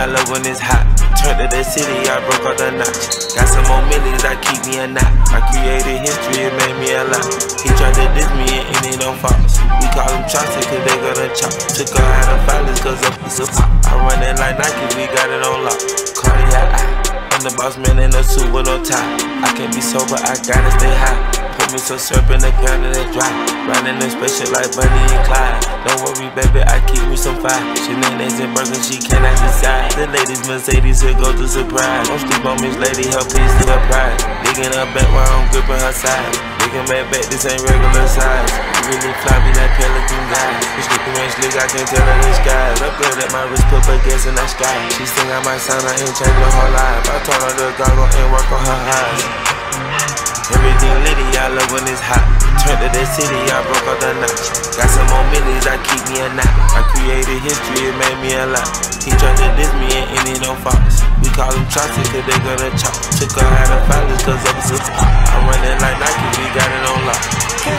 I love when it's hot. Turned to the city, I broke out the notch. Got some more millions, I keep me a knot. I created history, it made me a lot. He tried to diss me and it don't fall. We call him Chaucer cause they gonna chop. Took her out of violence cause up is a pop. I run it like Nike, we got it on lock. Cardiac eye. I'm the boss man in a suit with no tie. I can't be sober, I gotta stay high. Put me some syrup in the can and it's dry. Riding in spaceship like Bunny and Clyde. Don't worry baby, I keep me some fire. Shenanigans and burgers, she cannot decide. The ladies Mercedes will go to surprise. Don't sleep on Miss Lady, her peace to her pride. Digging her back while I'm gripping her side. Digging back, this ain't regular size. You really floppy like Pelican guys. You sleeping when slick, I can tell her the skies. Up good at my wrist, put her gas in the sky. She sing I might sound, I ain't changing her life. I told her to goggle and work on her eyes. Everything litty, I love when it's hot. Turned to the city, I broke out the notch. Got some more millions, I keep me a knot. I created history, it made me a lot. He tried to diss me and it don't fall. We call him Chaucer cause they gonna chop. Took her out of violence cause up is a pop. I run it like Nike, we got it on lock.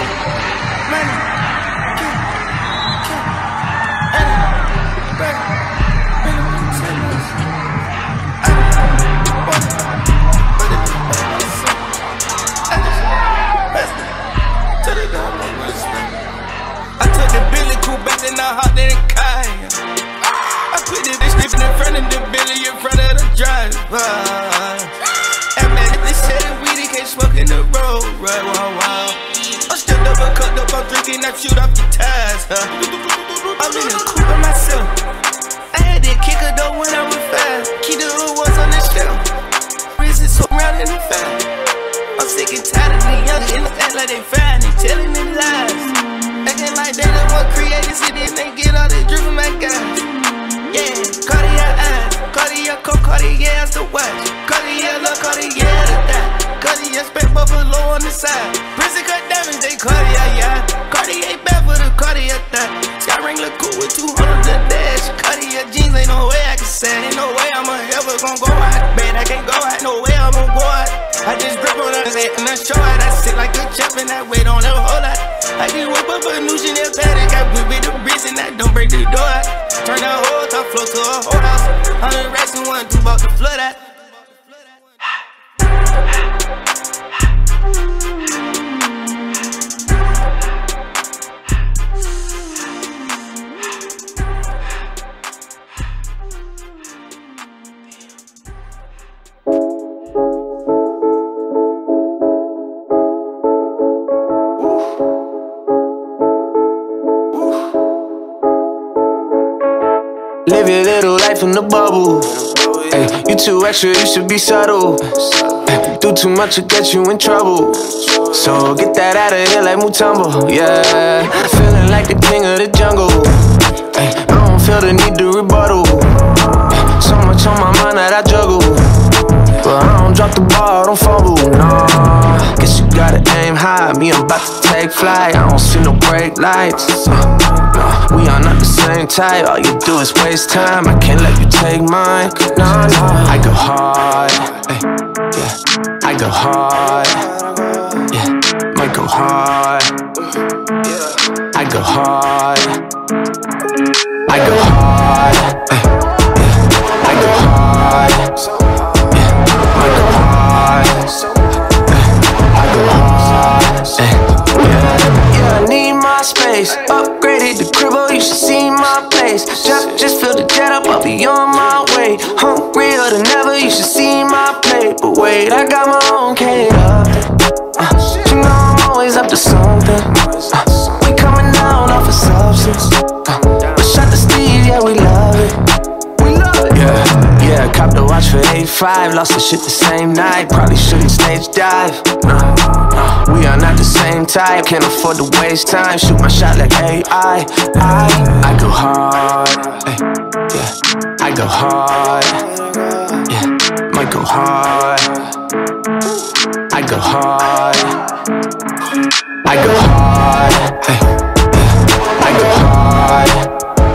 And I hopped in the car. I put this bitch in front of the Billy, in front of the driver. And man, if they said that weed, they can't smoke in the road, right? Wow. I'm stepped up and cut up, I'm drinking, I shoot off your tires, huh? I'm in the coupe by myself. I had that kicker though when I was fast. Key to the ones on the shelf. Wrist is so round in the fat. I'm sick and tired of the young and act like they fine, they telling them lies. Acting like they the one created city and they get all this drip from my guys. Yeah, Cartier eyes, Cartier coat, Cartier as the watch. Cartier love, Cartier the die. Cartier spec buffalo on the side. Prison cut diamonds, they Cartier, yeah. Cartier bad for the Cartier thigh. Sky ring look cool with 200 the dash. Cartier jeans, ain't no way I can say. Ain't no way I'm ever gon' go out. Man, I can't go out, no way I'm gon' go out. I just grip on her head and I show her. I sit like a chef and I wait on her whole lot. I can whip up a new Chanel bag, got whip with the wrist and I don't break the door out. Turn the whole top floor to a whole house. 100 racks and 1, 2 bought the flood out. Live your little life in the bubble. Ay, you too extra, you should be subtle. Ay, do too much will get you in trouble. So get that out of here like Mutombo. Yeah, feeling like the king of the jungle. Ay, I don't feel the need to rebuttal. Ay, so much on my mind that I juggle. But I don't drop the ball, don't fumble, nah. Guess you gotta aim high, me I'm about to take flight. I don't see no brake lights, we are not the same type. All you do is waste time, I can't let you take mine. Nah, I go hard, yeah. I go hard, yeah. Might go hard, I go hard, I go hard, yeah. I go hard. Yeah, I need my space. Upgraded the cribbo, you should see my place. Just fill the jet up, I'll be on my way. Hungrier than ever, you should see my plate. But wait, I got my own cater. You know I'm always up to something. We coming down off of substance. But shut the Steve, yeah, we love it. Yeah, copped the watch for 8.5. Lost the shit the same night. Probably shouldn't stage dive. We are not the same type. Can't afford to waste time. Shoot my shot like AI. I go hard, yeah. I go hard, yeah. Might go hard. I go hard. I go hard, yeah. I go hard.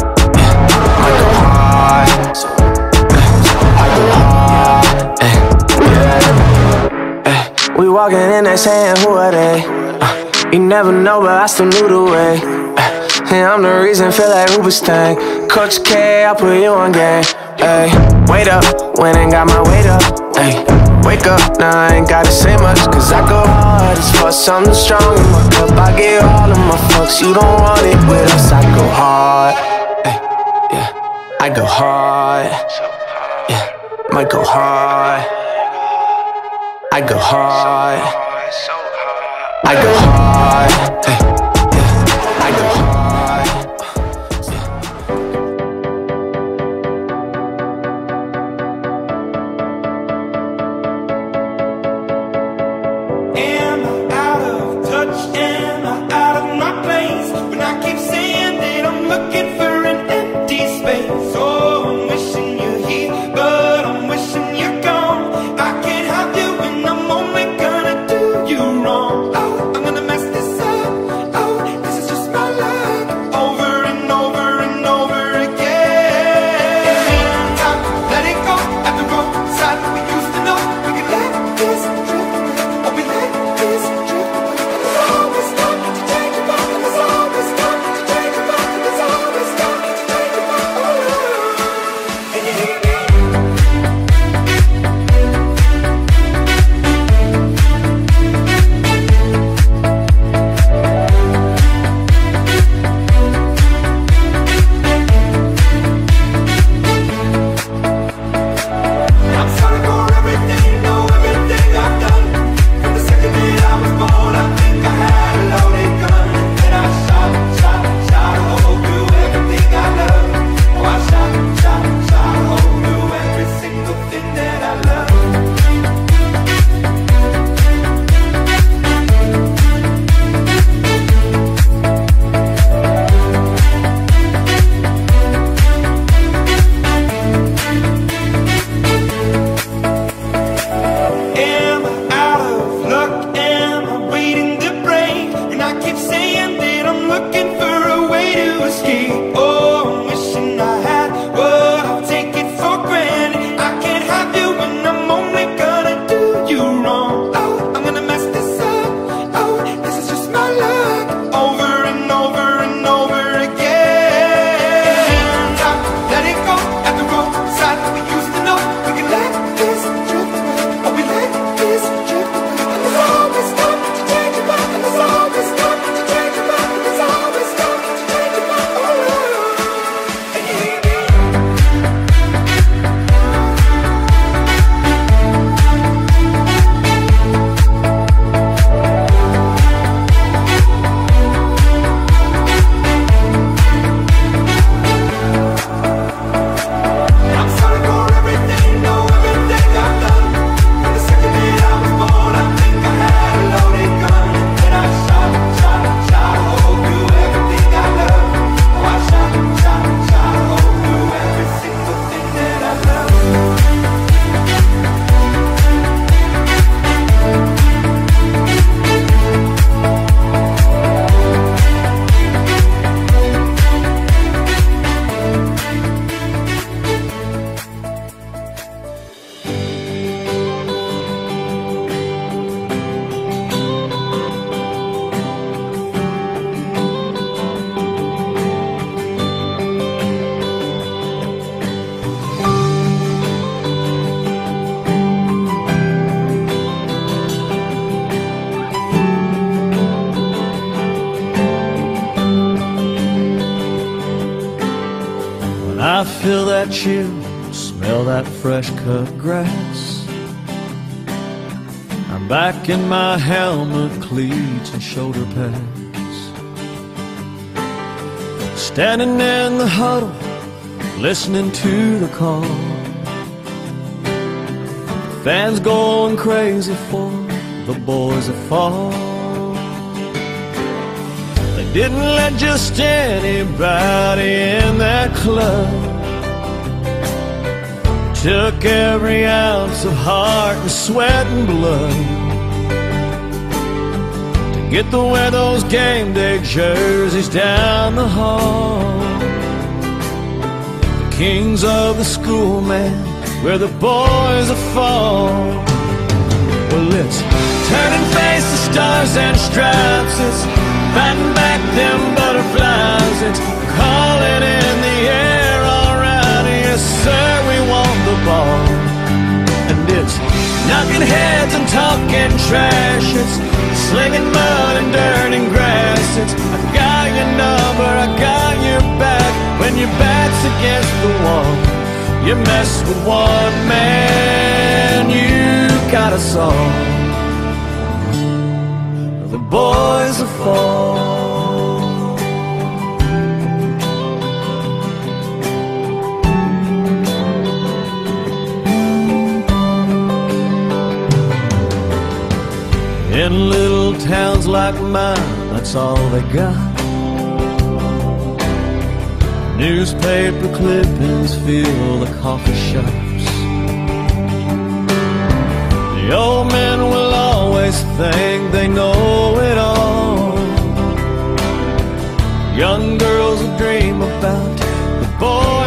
We walking in there saying, who are they? You never know, but I still knew the way. And I'm the reason, feel like Hoobastank. Coach K, I put you on game. Ay, wait up, went and got my weight up. Ay, wake up, now I ain't gotta say much, cause I go hard as fuck, something strong in my cup. I get all of my fucks, you don't want it with us. I go hard, ay, yeah, I go hard, yeah, might go hard. I go hard, I go hard, ay, yeah, I go hard. I feel that chill, smell that fresh cut grass. I'm back in my helmet, cleats and shoulder pads, standing in the huddle, listening to the call. Fans going crazy for the boys that fall. They didn't let just anybody in that club. Took every ounce of heart and sweat and blood to get to wear those game day jerseys down the hall. The kings of the school, man, where the boys are fall. Well, it's turn and face the stars and stripes. It's fighting back them butterflies. It's calling in the air, all right, yes sir. ball. And it's knocking heads and talking trash. It's slinging mud and dirt and grass. It's I got your number, I got your back. When your back's against the wall, you mess with one man, you got a song. The boys are fall. In little towns like mine, that's all they got. Newspaper clippings fill the coffee shops. The old men will always think they know it all. Young girls will dream about the boy